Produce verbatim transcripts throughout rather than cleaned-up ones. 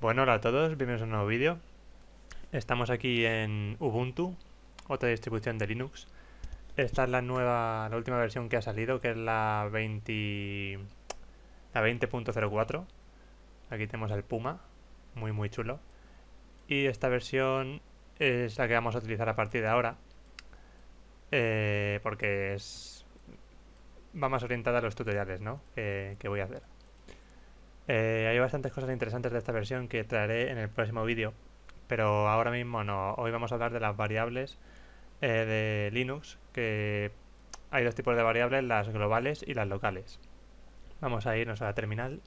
Bueno, hola a todos, bienvenidos a un nuevo vídeo. Estamos aquí en Ubuntu, otra distribución de Linux. Esta es la nueva, la última versión que ha salido, que es la veinte, la veinte punto cero cuatro. Aquí tenemos el Puma, muy muy chulo. Y esta versión es la que vamos a utilizar a partir de ahora, eh, porque es va más orientada a los tutoriales, ¿no? que, que voy a hacer. Eh, hay bastantes cosas interesantes de esta versión que traeré en el próximo vídeo, pero ahora mismo no. Hoy vamos a hablar de las variables eh, de Linux, que hay dos tipos de variables, las globales y las locales. Vamos a irnos a la terminal.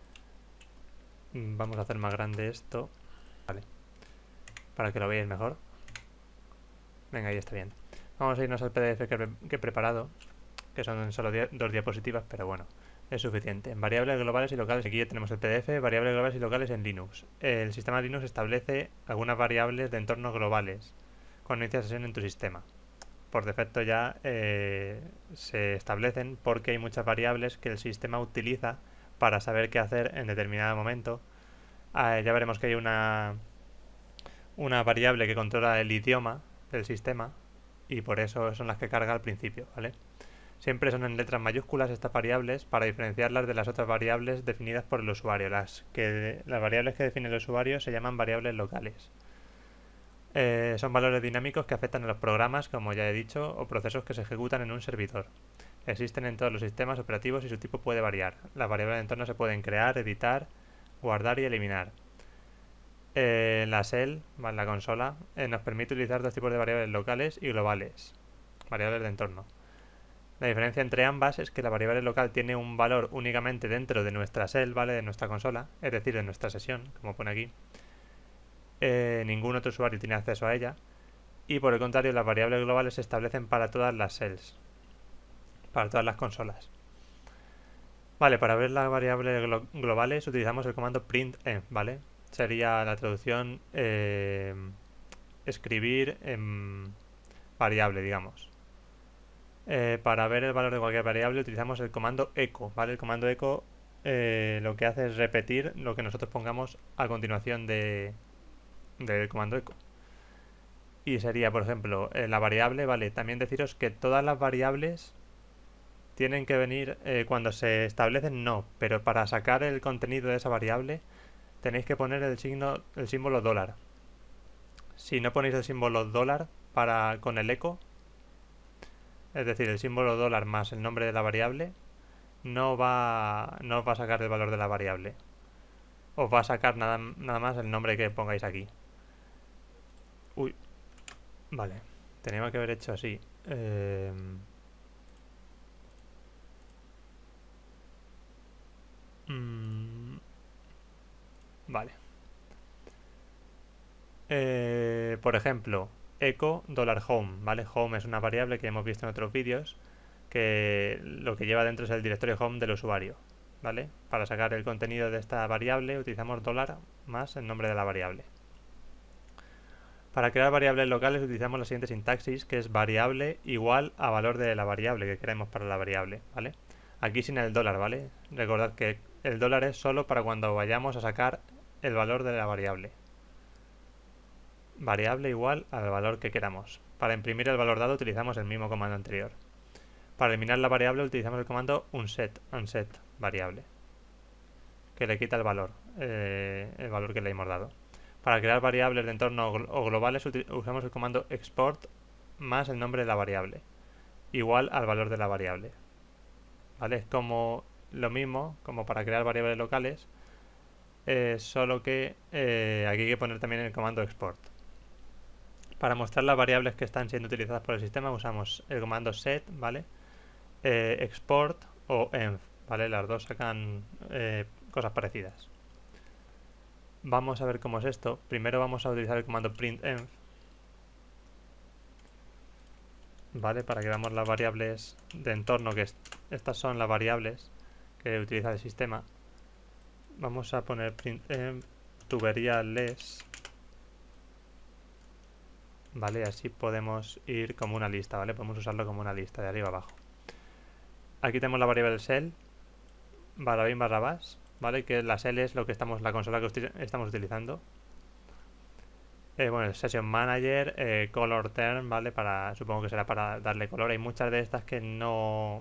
Vamos a hacer más grande esto, vale, para que lo veáis mejor. Venga, ahí está bien. Vamos a irnos al P D F que, que he preparado, que son solo dos diapositivas, pero bueno, es suficiente. En variables globales y locales, aquí ya tenemos el P D F, variables globales y locales en Linux. El sistema Linux establece algunas variables de entorno globales cuando inicias sesión en tu sistema. Por defecto ya eh, se establecen porque hay muchas variables que el sistema utiliza para saber qué hacer en determinado momento. Ah, ya veremos que hay una, una variable que controla el idioma del sistema y por eso son las que carga al principio, ¿vale? Siempre son en letras mayúsculas estas variables para diferenciarlas de las otras variables definidas por el usuario. Las, que, las variables que define el usuario se llaman variables locales. Eh, son valores dinámicos que afectan a los programas, como ya he dicho, o procesos que se ejecutan en un servidor. Existen en todos los sistemas operativos y su tipo puede variar. Las variables de entorno se pueden crear, editar, guardar y eliminar. Eh, la shell, la consola, eh, nos permite utilizar dos tipos de variables locales y globales, variables de entorno. La diferencia entre ambas es que la variable local tiene un valor únicamente dentro de nuestra shell, ¿vale? De nuestra consola, es decir, de nuestra sesión, como pone aquí. Eh, ningún otro usuario tiene acceso a ella. Y por el contrario, las variables globales se establecen para todas las shells, para todas las consolas. Vale, para ver las variables glo globales utilizamos el comando printf, ¿vale? Sería la traducción eh, escribir en variable, digamos. Eh, para ver el valor de cualquier variable utilizamos el comando echo, ¿vale? El comando echo eh, lo que hace es repetir lo que nosotros pongamos a continuación de, del comando echo. Y sería, por ejemplo, eh, la variable, ¿vale? También deciros que todas las variables tienen que venir eh, cuando se establecen, no, pero para sacar el contenido de esa variable tenéis que poner el signo, el símbolo dólar. Si no ponéis el símbolo dólar para, con el echo, es decir, el símbolo dólar más el nombre de la variable, no va, no va a sacar el valor de la variable. Os va a sacar nada, nada más el nombre que pongáis aquí. Uy, vale, tenía que haber hecho así. Eh... Mm, vale. Eh, por ejemplo, echo $home, ¿vale? Home es una variable que hemos visto en otros vídeos, que lo que lleva dentro es el directorio home del usuario, ¿vale? Para sacar el contenido de esta variable utilizamos dólar más el nombre de la variable. Para crear variables locales utilizamos la siguiente sintaxis, que es variable igual a valor de la variable que queremos para la variable, ¿vale? Aquí sin el dólar, ¿vale? Recordad que el dólar es solo para cuando vayamos a sacar el valor de la variable. Variable igual al valor que queramos. Para imprimir el valor dado utilizamos el mismo comando anterior. Para eliminar la variable utilizamos el comando unset, unset variable, que le quita el valor, eh, el valor que le hemos dado. Para crear variables de entorno o globales usamos el comando export más el nombre de la variable, igual al valor de la variable. ¿Vale? Es como lo mismo como para crear variables locales, eh, solo que eh, aquí hay que poner también el comando export. Para mostrar las variables que están siendo utilizadas por el sistema usamos el comando set, ¿vale? Eh, export o env, ¿vale? Las dos sacan eh, cosas parecidas. Vamos a ver cómo es esto. Primero vamos a utilizar el comando printf, ¿vale? Para que veamos las variables de entorno, que est estas son las variables que utiliza el sistema. Vamos a poner printf tuberías, ¿vale? Así podemos ir como una lista, ¿vale? Podemos usarlo como una lista de arriba abajo. Aquí tenemos la variable shell, barra bin barra bash, ¿vale? Que las L es lo que estamos, la consola que estamos utilizando. Eh, bueno, el Session Manager, eh, Color Term, ¿vale? Para, supongo que será para darle color. Hay muchas de estas que no...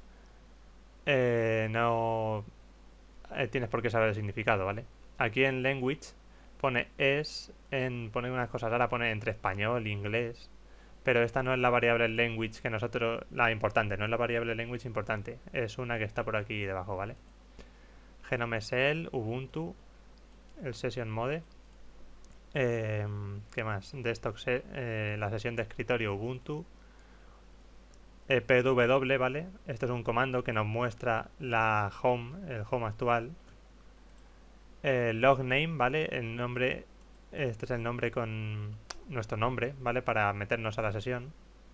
Eh, no eh, tienes por qué saber el significado, ¿vale? Aquí en Language pone es, en, pone unas cosas raras, pone entre español, inglés, pero esta no es la variable language que nosotros, la importante, no es la variable language importante, es una que está por aquí debajo, ¿vale? Genome Shell, Ubuntu, el Session Mode, eh, ¿qué más? Desktop, eh, la sesión de escritorio Ubuntu, eh, P W W, ¿vale? Esto es un comando que nos muestra la home, el home actual. Eh, log name, ¿vale? El nombre, este es el nombre con nuestro nombre, ¿vale? Para meternos a la sesión.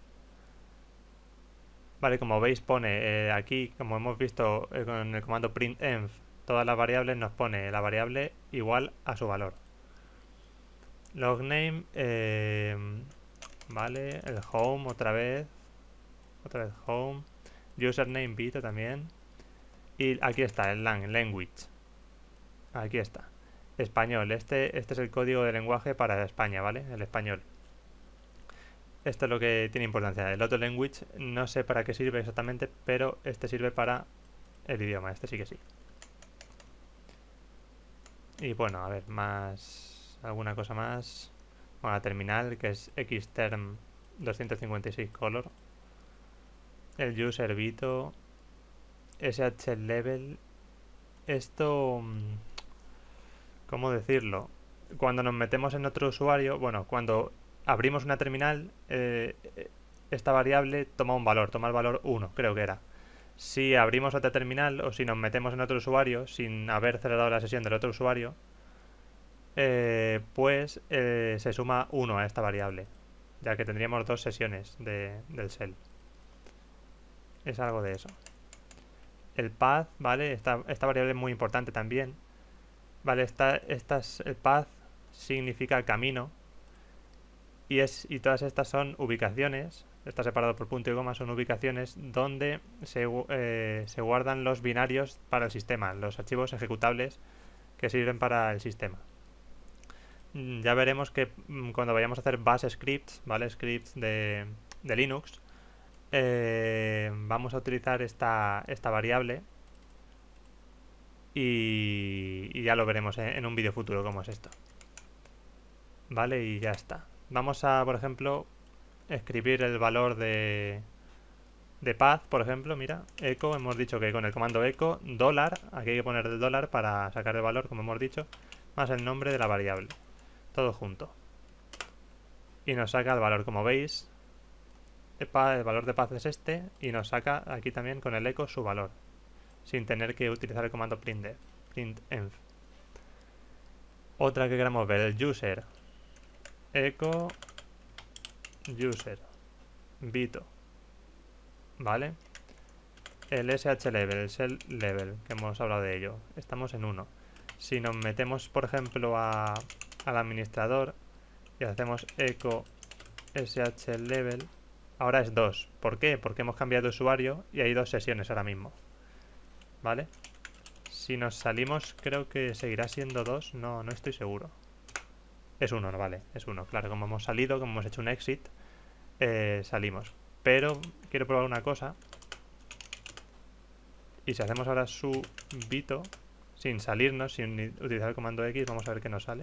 Vale, como veis pone eh, aquí, como hemos visto eh, con el comando printf, todas las variables nos pone la variable igual a su valor. Log name, eh, vale, el home otra vez, otra vez home, username Vito también, y aquí está el lang, language, aquí está, español, este, este es el código de lenguaje para España, ¿vale? El español. Esto es lo que tiene importancia. El otro language no sé para qué sirve exactamente, pero este sirve para el idioma, este sí que sí. Y bueno, a ver, más... alguna cosa más. Bueno, la terminal, que es Xterm doscientos cincuenta y seis color. El user Vito. S H level. Esto... ¿cómo decirlo? Cuando nos metemos en otro usuario, bueno, cuando abrimos una terminal, eh, esta variable toma un valor, toma el valor uno, creo que era. Si abrimos otra terminal o si nos metemos en otro usuario sin haber cerrado la sesión del otro usuario, eh, pues eh, se suma uno a esta variable, ya que tendríamos dos sesiones de, del shell. Es algo de eso. El path, ¿vale? Esta, esta variable es muy importante también. Vale, esta, estas, el path significa camino. Y, es, y todas estas son ubicaciones, está separado por punto y coma, son ubicaciones donde se, eh, se guardan los binarios para el sistema, los archivos ejecutables que sirven para el sistema. Ya veremos que cuando vayamos a hacer bash scripts, ¿vale? Scripts de, de Linux, eh, vamos a utilizar esta, esta variable y, y ya lo veremos en, en un vídeo futuro cómo es esto. Vale, y ya está. Vamos a, por ejemplo, escribir el valor de, de path, por ejemplo, mira, echo, hemos dicho que con el comando echo, dólar, aquí hay que poner el dólar para sacar el valor, como hemos dicho, más el nombre de la variable, todo junto. Y nos saca el valor, como veis, el, el valor de path es este, y nos saca aquí también con el echo su valor, sin tener que utilizar el comando printf. printf. Otra que queramos ver, el user. Echo user Vito, ¿vale? El S H level, el shell level, que hemos hablado de ello, estamos en uno. Si nos metemos, por ejemplo, a, al administrador y hacemos echo sh level, ahora es dos. ¿Por qué? Porque hemos cambiado de usuario y hay dos sesiones ahora mismo, ¿vale? Si nos salimos, creo que seguirá siendo dos, no, no estoy seguro. Es uno, no vale, es uno, claro, como hemos salido, como hemos hecho un exit, eh, salimos. Pero quiero probar una cosa. Y si hacemos ahora su Vito, sin salirnos, sin utilizar el comando X, vamos a ver qué nos sale.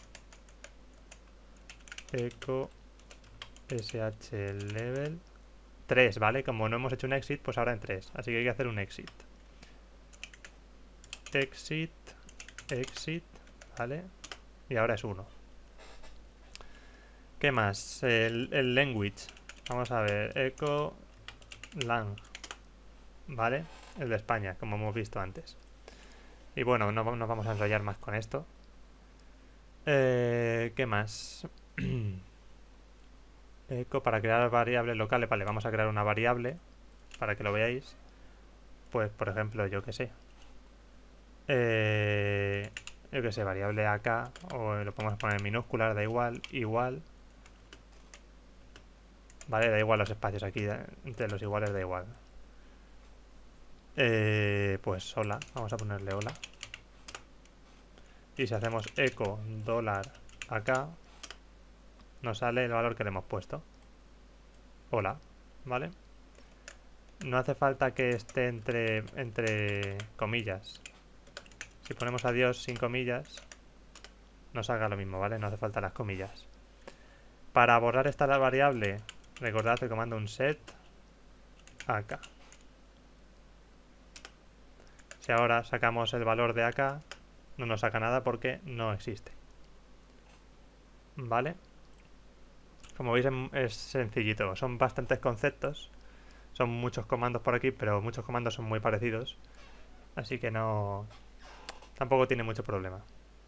Echo sh level tres, ¿vale? Como no hemos hecho un exit, pues ahora en tres. Así que hay que hacer un exit. Exit, exit, ¿vale? Y ahora es uno. ¿Qué más? El, el language. Vamos a ver. Echo lang. ¿Vale? El de España, como hemos visto antes. Y bueno, no nos vamos a enrollar más con esto. Eh, ¿Qué más? Echo para crear variables locales. Vale, vamos a crear una variable para que lo veáis. Pues, por ejemplo, yo que sé. Eh, yo que sé, variable acá. O lo podemos poner en minúsculas, da igual. Igual. Vale, da igual los espacios aquí. Entre los iguales da igual. Eh, pues hola. Vamos a ponerle hola. y si hacemos echo dólar acá, nos sale el valor que le hemos puesto. Hola, ¿vale? No hace falta que esté entre, entre comillas. Si ponemos adiós sin comillas, nos haga lo mismo, ¿vale? No hace falta las comillas. Para borrar esta variable, recordad el comando unset acá. Si ahora sacamos el valor de acá, no nos saca nada porque no existe. ¿Vale? Como veis es sencillito, son bastantes conceptos, son muchos comandos por aquí, pero muchos comandos son muy parecidos, así que no, tampoco tiene mucho problema.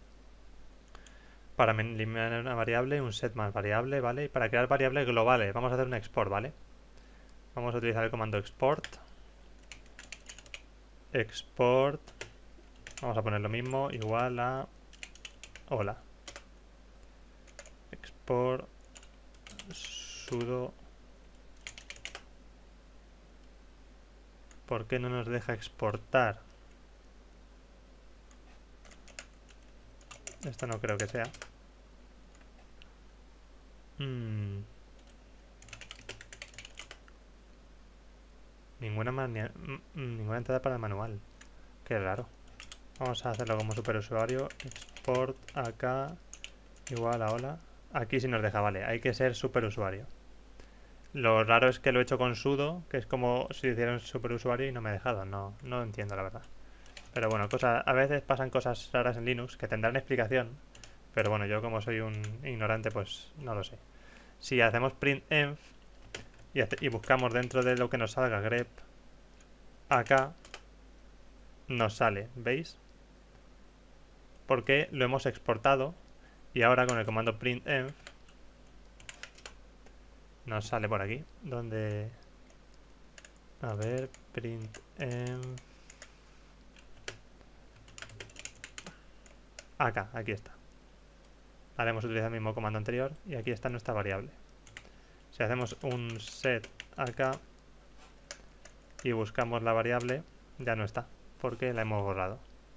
Para eliminar una variable, un set más variable, ¿vale? Y para crear variables globales, vamos a hacer un export, ¿vale? Vamos a utilizar el comando export, export, vamos a poner lo mismo, igual a hola, export sudo. ¿Por qué no nos deja exportar? Esto no creo que sea. Hmm. Ninguna, ninguna entrada para el manual. Qué raro. Vamos a hacerlo como superusuario. Export acá igual a hola. Aquí sí nos deja, vale. Hay que ser superusuario. Lo raro es que lo he hecho con sudo, que es como si hiciera un superusuario y no me ha dejado. No, no entiendo la verdad. Pero bueno, cosa, a veces pasan cosas raras en Linux que tendrán explicación. Pero bueno, yo como soy un ignorante, pues no lo sé. Si hacemos printf y, y buscamos dentro de lo que nos salga grep, acá nos sale, ¿veis? Porque lo hemos exportado y ahora con el comando printf nos sale por aquí, donde... A ver, printf... Acá, aquí está. Ahora hemos utilizado el mismo comando anterior y aquí está nuestra variable. Si hacemos un set acá y buscamos la variable, ya no está, porque la hemos borrado.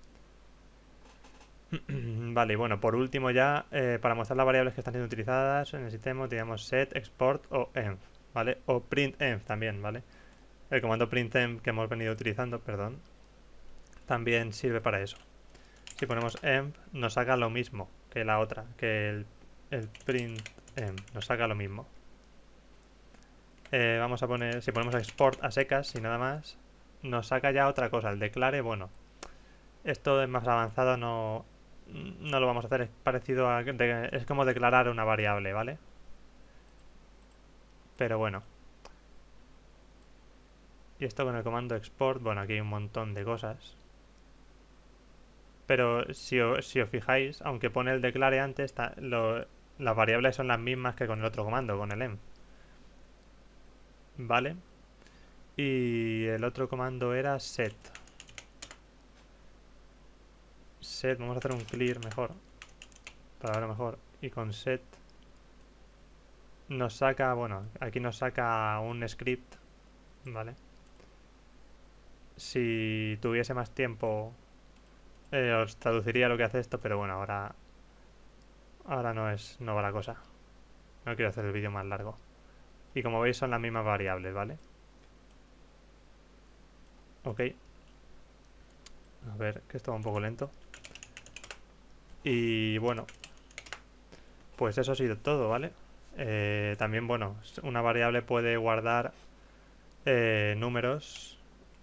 Vale, y bueno, por último ya, eh, para mostrar las variables que están siendo utilizadas en el sistema, utilizamos set, export o env, ¿vale? O printf también, ¿vale? El comando printf que hemos venido utilizando, perdón, también sirve para eso. Si ponemos env, nos saca lo mismo que la otra, que el, el printf, nos saca lo mismo. Eh, vamos a poner, si ponemos export a secas y nada más, nos saca ya otra cosa, el declare, bueno, esto es más avanzado, no, no lo vamos a hacer, es parecido a, de, es como declarar una variable, ¿vale? Pero bueno. Y esto con el comando export, bueno, aquí hay un montón de cosas. Pero si, si os fijáis, aunque pone el declare antes, está, lo, las variables son las mismas que con el otro comando, con el env. ¿Vale? Y el otro comando era set. Set, vamos a hacer un clear mejor, para verlo mejor. Y con set nos saca, bueno, aquí nos saca un script, ¿vale? Si tuviese más tiempo eh, os traduciría lo que hace esto, pero bueno, ahora ahora no es no va la cosa. No quiero hacer el vídeo más largo. Y como veis son las mismas variables, ¿vale? Ok. A ver, que esto va un poco lento. Y bueno, pues eso ha sido todo, ¿vale? Eh, también, bueno, una variable puede guardar eh, números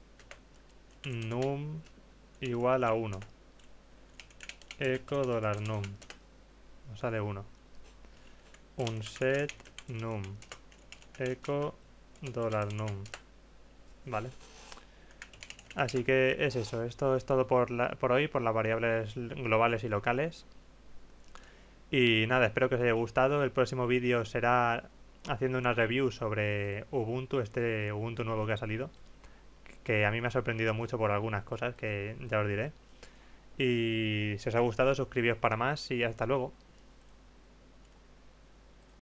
num igual a uno. Echo dólar num. Nos sale uno. Un set num. Echo dólar num. Vale. Así que es eso. Esto es todo por, la, por hoy, por las variables globales y locales. Y nada, espero que os haya gustado. El próximo vídeo será haciendo una review sobre Ubuntu, este Ubuntu nuevo que ha salido, que a mí me ha sorprendido mucho por algunas cosas que ya os diré. Y si os ha gustado, suscribíos para más y hasta luego.